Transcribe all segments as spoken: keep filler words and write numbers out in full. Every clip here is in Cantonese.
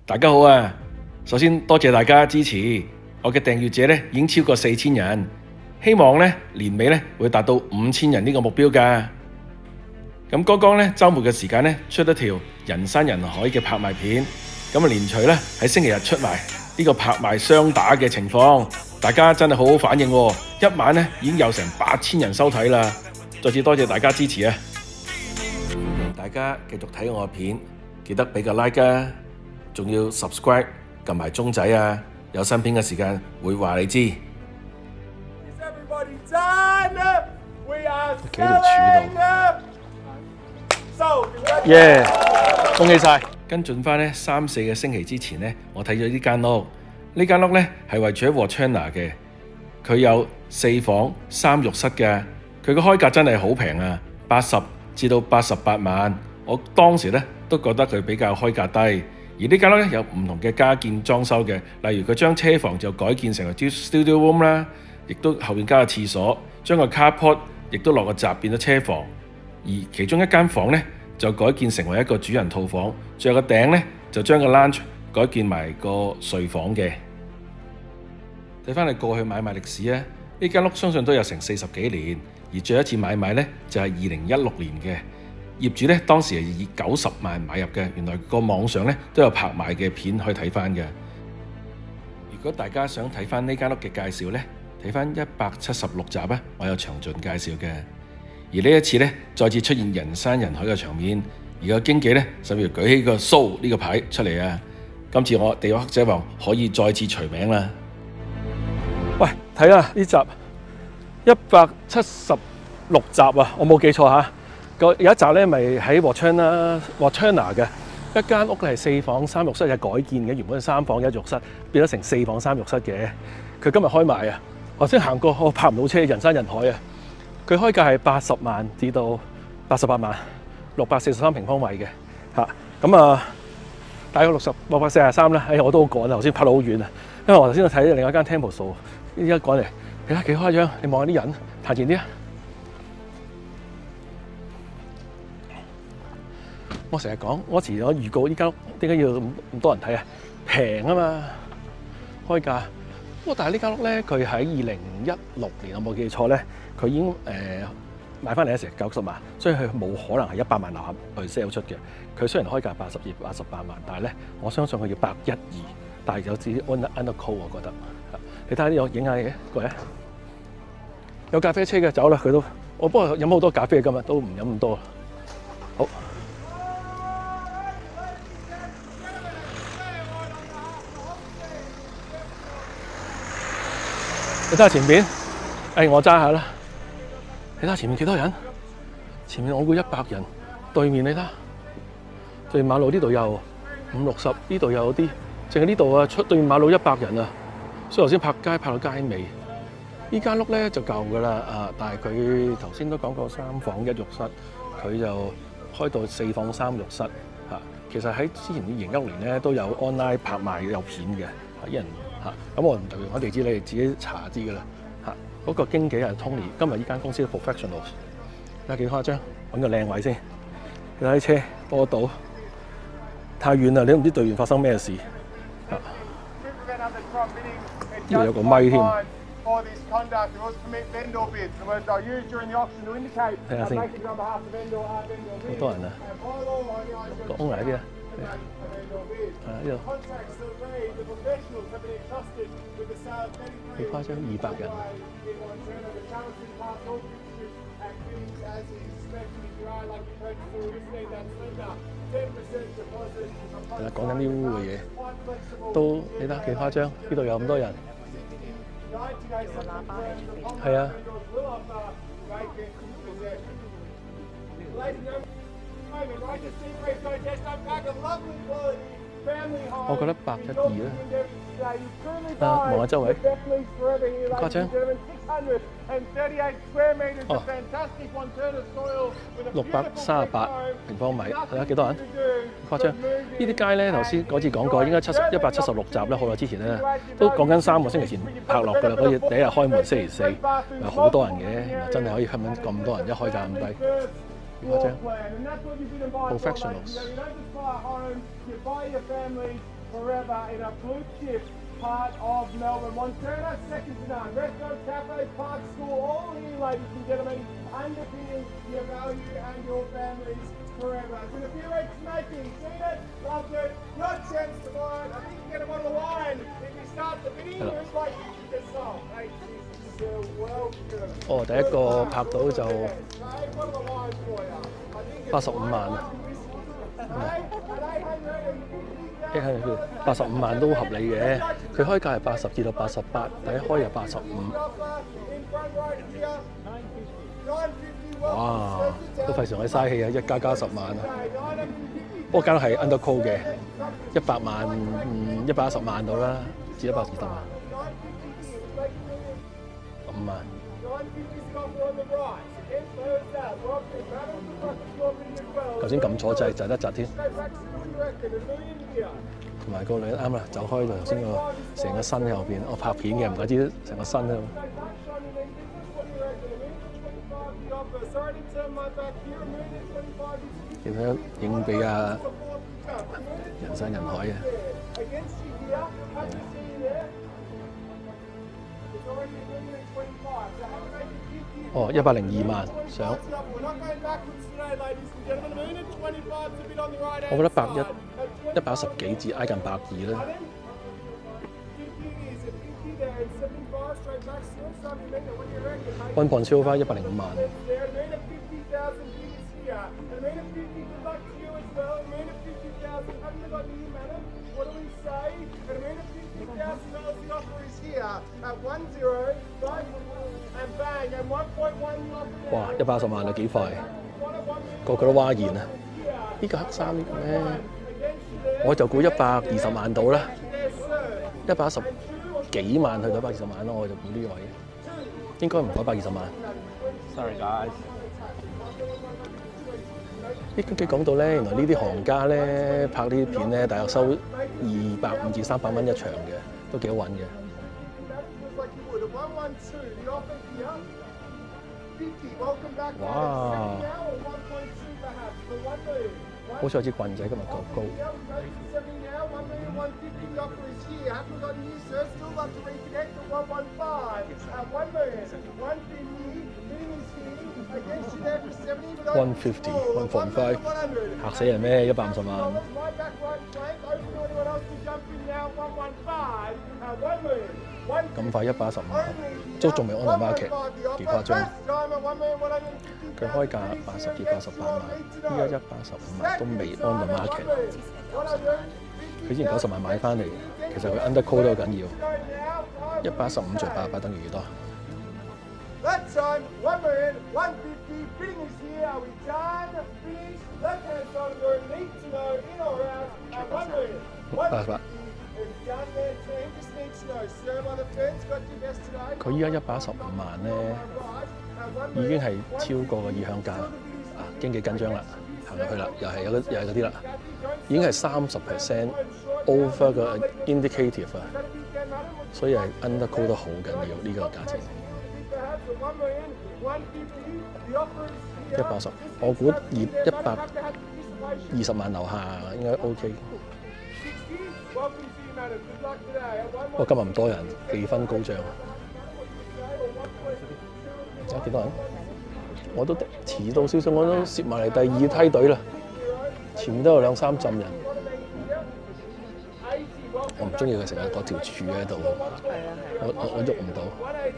大家好啊！首先多謝大家支持，我嘅訂閱者咧已經超過四千人，希望咧年尾咧會達到五千人呢個目標㗎。咁剛剛咧週末嘅時間咧出咗條人山人海嘅拍賣片，咁啊連隨咧喺星期日出埋呢個拍賣雙打嘅情況，大家真係好好反應喎！一晚咧已經有成八千人收睇啦，再次多謝大家支持啊！大家繼續睇我嘅片，記得俾個 like 啊，仲要 subscribe 撳埋鐘仔啊，有新片嘅時間會話你知。企喺條柱度，耶！恭喜晒！跟進翻咧三四個星期之前咧，我睇咗呢間屋，呢間屋咧係位住喺 Wautona 嘅，佢有四房三浴室嘅，佢個開價真係好平啊，八十至到八十八萬。我當時咧都覺得佢比較開價低。而呢間屋咧有唔同嘅加建裝修嘅，例如佢將車房就改建成個 studio room 啦，亦都後面加個廁所，將個 carport 亦都落個閘變咗車房。而其中一間房咧就改建成為一個主人套房，仲有個頂咧就將個 lounge 改建埋個睡房嘅。睇翻你過去買賣歷史啊，呢間屋相信都有成四十幾年，而最後一次買賣咧就係二零一六年嘅。業主咧當時係以九十萬買入嘅，原來個網上咧都有拍賣嘅片可以睇翻嘅。如果大家想睇翻呢間屋嘅介紹咧，睇翻一百七十六集啊，我有詳盡介紹嘅。而呢一次咧再次出現人山人海嘅場面，而個經紀咧甚至舉起個 show 呢個牌出嚟啊！今次我地獄黑仔王可以再次除名啦。喂，睇下呢集一百七十六集啊，我冇記錯嚇。有一集咧，咪喺 Wautona Wautona 嘅一間屋係四房三浴室嘅改建嘅，原本係三房一浴室變咗成四房三浴室嘅。佢今日開賣啊！我先行過，我泊唔到車，人山人海啊！佢開價係八十萬至到八十八萬，六百四十三平方米嘅嚇。咁啊，大概六十六百四十三啦。哎，我都好趕啊！頭先泊到好遠啊，因為我頭先睇另一間 Temple 數，依家趕嚟，你睇幾誇張？你望下啲人，行前啲啊！我成日講，我前我預告呢間屋點解要咁多人睇啊？平啊嘛，開價。不過但係呢間屋咧，佢喺二零一六年我冇記錯咧，佢已經誒、呃、買翻嚟嘅時候九十萬，所以佢冇可能係一百萬樓下去 sell 出嘅。佢雖然開價八十二、八十八萬，但係咧我相信佢要百一二，但係有自己 under under call 我覺得。你睇下呢個影下嘢，過嚟。有咖啡車嘅走啦，佢都我不過飲好多咖啡今日都唔飲咁多。好。你睇下前面，誒我揸下啦。你睇下前面幾多人？前面我估一百人。對面你睇下，對面馬路呢度有五六十，呢度有啲，淨係呢度啊出對面馬路一百人啊。所以頭先拍街拍到街尾。呢間屋咧就舊㗎啦，啊！但係佢頭先都講過三房一浴室，佢就開到四房三浴室嚇。其實喺之前二零一六年咧都有 online 拍賣有片嘅，啲人。嚇，咁我唔特別講地址，你哋自己查啲㗎啦。嚇，嗰個經紀係 Tony，今日呢間公司嘅 professionals，睇下幾誇張，揾個靚位先。你睇啲車多到太遠啦，你都唔知對面發生咩事。嚇，呢度有個咪添。睇下先，好多人啊，講嚟啲啊。啊！呢度幾誇張，二百人。係啦，講緊啲污嘅嘢，都你睇幾誇張？呢度有咁多人。係啊。我覺得百一二啦，啊望下周圍，誇張，哦，六百三十八平方米，睇下幾多人，誇張。呢啲街咧頭先嗰次講過，應該七十一百七十六集啦，好耐之前咧都講緊三個星期前拍落㗎啦，嗰日第一日開門星期四，咪好多人嘅，原來真係可以吸引咁多人，一開價咁低。誇張 ，professionals。 forever in a blue chip part of Melbourne. Montana, second to none. Resto Cafe, Park School, all here, ladies and gentlemen, underpinning your value and your families forever. It's been a few weeks making. Seen it, loved it. Your chance tomorrow. I think you can get them on the line. If you start the bidding, who's like the song? Hey, Jesus, well good. 哦，第一個拍到就八十五萬，一係佢八十五萬都合理嘅。佢開價係八十至到八十八，第一開就八十五。哇！都費事我嘥氣啊！一加加十萬啊！不過間係 undercode 嘅，一百萬，嗯，一百一十萬到啦，至一百二十萬，五萬。頭先撳錯掣，窒一窒添。同埋個女啱啦，走開頭先個成個身喺後邊，我拍片嘅，唔怪之成個身喺度。見到影俾啊人山人海啊！哦，一百零二萬相。我覺得百一、一百一十幾至挨近百二啦。溫磅超花一百零五萬。哇！一百一十萬啊，幾快！個個都嘩然啊！呢個黑衫呢個咧，我就估一百二十萬到啦，一百一十幾萬去到一百二十萬咯，我就估呢個位，應該唔過一百二十萬。Sorry guys。呢佢講到咧，原來呢啲行家咧拍呢啲片咧，大約收二百五至三百蚊一場嘅，都幾好揾嘅。哇！好似有支棍仔今日夠高。one fifty, one forty five， 嚇死人咩？一百五十萬。咁快一百一十五萬，都仲未 on the market， 幾誇張。佢開價八十至八十八萬，依家一百十五萬都未 on the market。佢之前九十萬買翻嚟，其實佢 undercode 都好緊要。一百一十五除八百等於幾多？八十八。佢依家一百一十五萬咧，已經係超過個意向價啊！經紀緊張啦，行入去啦，又係有又係嗰啲啦，已經係三十 percent over 個 indicative 啊，所以係 undercode 得好緊要呢、這個價錢。一百十，我估二一百二十萬樓下應該 OK。不過今日唔多人，氣氛高漲。有幾多人？我都遲到少少，我都攝埋嚟第二梯隊啦。前面都有兩三浸人。我唔中意佢成日嗰條柱喺度，我我我喐唔到。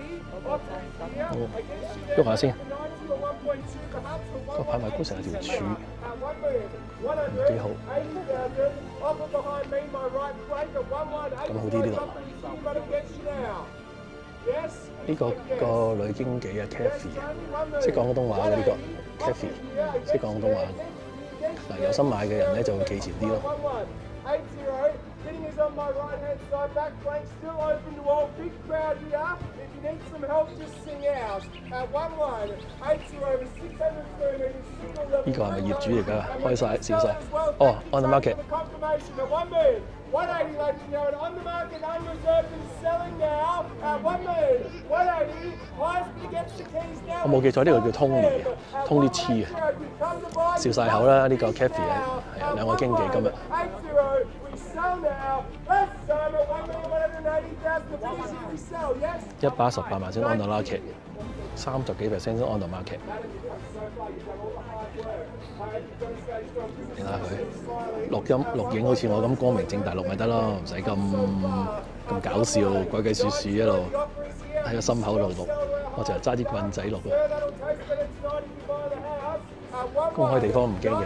喐下先。個拍賣官成日條柱，唔幾好。咁好啲呢度。呢、這個個女經紀啊 ，Kathy， 識講廣東話嘅呢、這個 Kathy， 識講廣東話。嗱，有心買嘅人咧就會企前啲咯。呢個係咪業主嚟㗎？開晒笑晒。哦 ，on the market。one eighty, ladies and gentlemen, on the market, unreserved and selling now at one million, one eighty, highest bid gets the keys now. 我冇記錯，呢個叫 Tony，Tony Chi 啊，笑晒口啦！呢個 Kathy 係係兩個經紀今日。 sell now. Let's time at one million one hundred eighty thousand. The biggest here we sell, yes? 一百一十八萬先 on the market， 三十幾 percent 先 on the market。你睇下佢錄音錄影，好似我咁光明正大錄咪得咯，唔使咁咁搞笑，鬼鬼祟祟一路喺個心口度錄，我就係揸啲棍仔錄啦。公開地方唔驚嘅。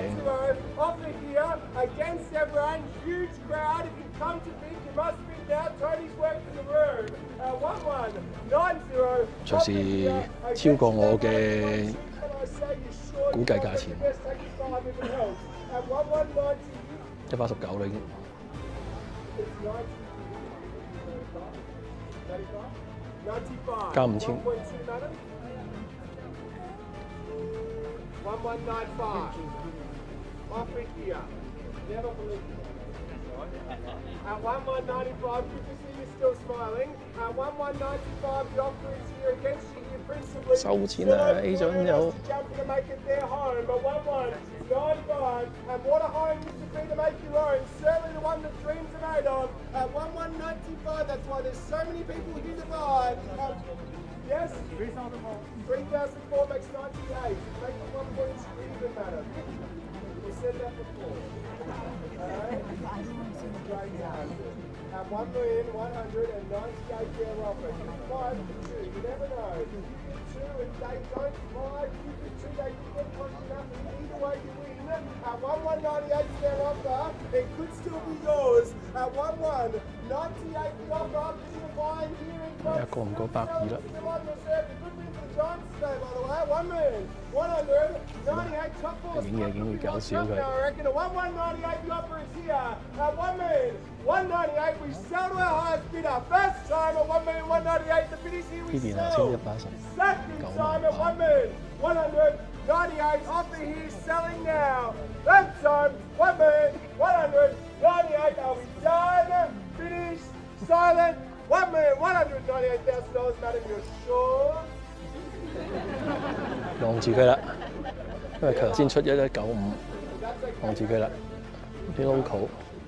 隨時超過我嘅估計價錢，一百十九啦已經。加五千。 one one nine five. Offer here. Never believe it. At one one ninety-five, good to see you still smiling. At one one ninety-five, the offer is here against you here principally. 收錢啊 ！A 準有。 Jumping to make it their home. But one one ninety-five, and what a home this would be to make your own. Certainly the one that dreams are made of. At one one ninety-five, that's why there's so many people here to buy. Um, Yes? three thousand four makes ninety-eight. Make it one point even matter. We said that before. Alright? At one million one hundred ninety-eight their offer. You can buy it for two. You never know. You get two and they don't buy. You get two, they get one for nothing. Either way you win. At one one ninety-eight their offer. It could still be yours. At one one ninety-eight the offer. You're buying here in 一個唔過百二啦。影嘢影要搞笑佢。呢邊啊，先一百十九萬八。 ninety-eight offer here selling now. That time, one million one hundred ninety-eight. Are we done? Finished? Silent? One million one hundred ninety-eight thousand dollars, madam. You're sure? 望住佢啦，因為佢頭先出一一九五，望住佢啦，啲 local。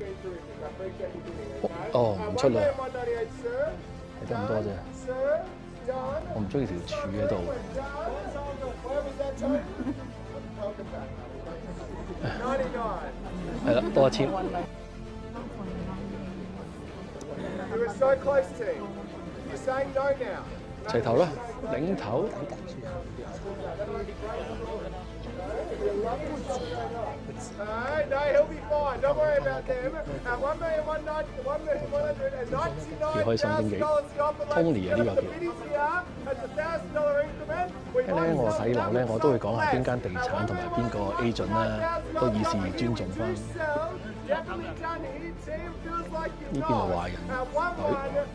哦，唔出啦，係得咁多啫。我唔中意條柱喺度。係啦，多一千。齊頭啦，領頭。 Uh, no, he'll be fine. Don't worry about them. At one million one hundred ninety-nine thousand dollars the offer line. Tony 啊，呢個叫。因為咧，我睇樓咧，我都會講下邊間地產同埋邊個 agent 啦，都以示尊重翻。呢邊係華人隊。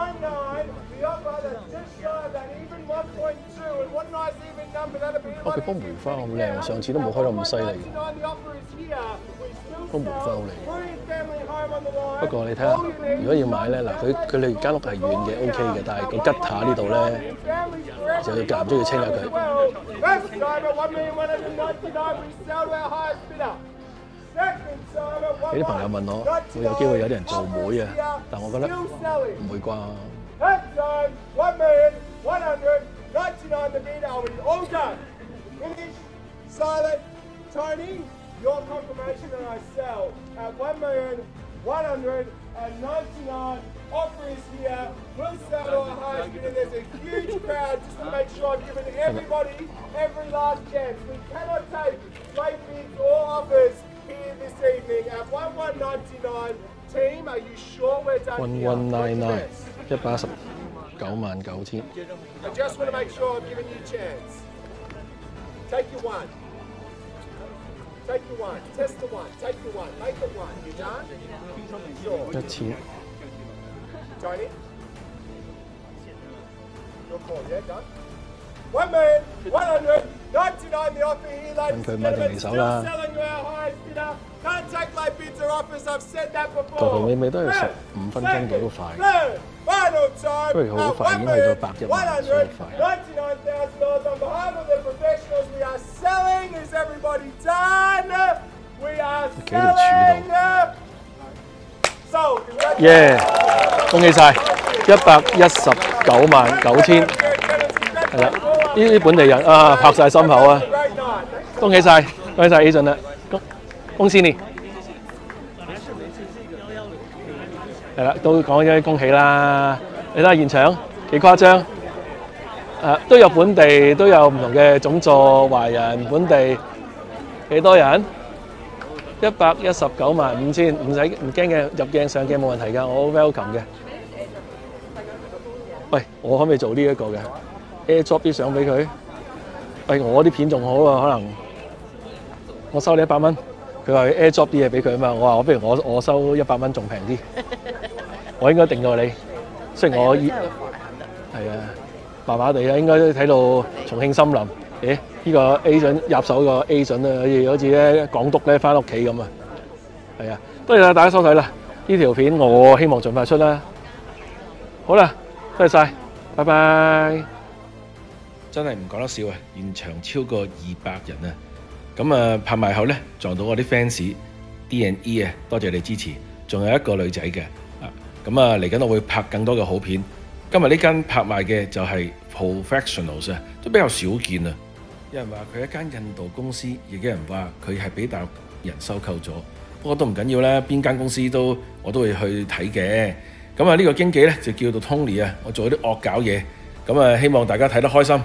哦，佢幫梅花好靚，上次都冇開得咁犀利。幫梅花好靚。不過你睇下，如果要買咧，嗱，佢佢哋間屋係遠嘅 O K 嘅，但係個吉塔呢度咧，就要間唔中要清下佢。有啲朋友問我，會有機會有啲人做妹啊，但我覺得唔會啩。 ninety-nine the bid, are we all done? Finish, silent, Tony, your confirmation that I sell at one million one hundred ninety-nine. Offer is here. We'll sell to our highest bidder. There's a huge crowd just to make sure I've given everybody every last chance. We cannot take late bids or offers here this evening at one one ninety-nine. Team, are you sure we're done one here? one nine nine， 一百一十九萬九千。 I just want to make sure I've given you a chance. Take your one. Take your one. Test the one. Take your one. Make it one. You done? Sure. 一千。 Tony? Your call, yeah? Done? One million, one hundred, ninety-nine the offer here, ladies and gentlemen. Still selling you our highest bidder. Can't take late bids or offers, I've said that before. 頭頭尾尾都係十五分鐘到都快。 Final time. 不如好快已經去到百一萬，所以快。 ninety-nine thousand dollars on behalf of the professionals. We are selling. Is everybody done? We are selling. 耶！恭喜晒，一百一十九萬九千，係啦，呢啲本地人啊拍晒心口啊！恭喜晒，恭喜晒 Agent 啦，恭恭喜你！係啦，都講咗恭喜啦！你睇下現場幾誇張，誒都有本地，都有唔同嘅種族，華人、本地幾多人？一百一十九萬五千，唔使唔驚嘅，入鏡上鏡冇問題㗎，我好 welcome 嘅。喂，我可唔可以做呢一個嘅 AirDrop 啲相俾佢？喂，我啲片仲好啊，可能我收你一百蚊，佢話 AirDrop 啲嘢俾佢啊嘛，我話我不如我我收一百蚊仲平啲，我應該定過你。雖然我係啊，麻麻地啊，應該都睇到重慶森林。誒，呢個 agent 入手個 agent 啊，好似好似咧港督咧翻屋企咁啊，係啊，多謝晒大家收睇啦！呢條片我希望盡快出啦。好啦，多謝晒，拜拜。真係唔講得笑啊！現場超過二百人啊！咁啊，拍賣後咧撞到我啲 fans D and E 啊，多謝你支持。仲有一個女仔嘅啊，咁啊嚟緊我會拍更多嘅好片。今日呢間拍賣嘅就係 Professionals 啊，都比較少見啊。有人話佢係一間印度公司，亦有人話佢係俾大陸人收購咗。不過都唔緊要啦，邊間公司都我都會去睇嘅。咁啊，呢個經紀咧就叫做 Tony 啊，我做啲惡搞嘢。咁啊，希望大家睇得開心。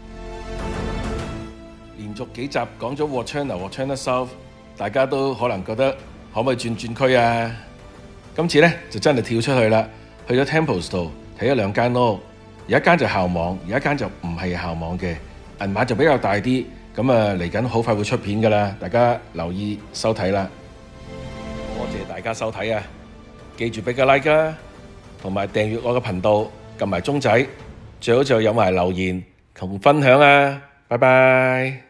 連續幾集講咗 Watchunna和 Watchunna South， 大家都可能覺得可唔可以轉轉區啊？今次咧就真係跳出去啦，去咗 Temples 度睇咗兩間屋，有一間就校網，有一間就唔係校網嘅。銀碼就比較大啲，咁啊嚟緊好快會出片㗎啦，大家留意收睇啦。多謝大家收睇啊！記住俾個 like 啦，同埋訂閱我嘅頻道，撳埋鐘仔，最好就有埋留言同分享啊！拜拜。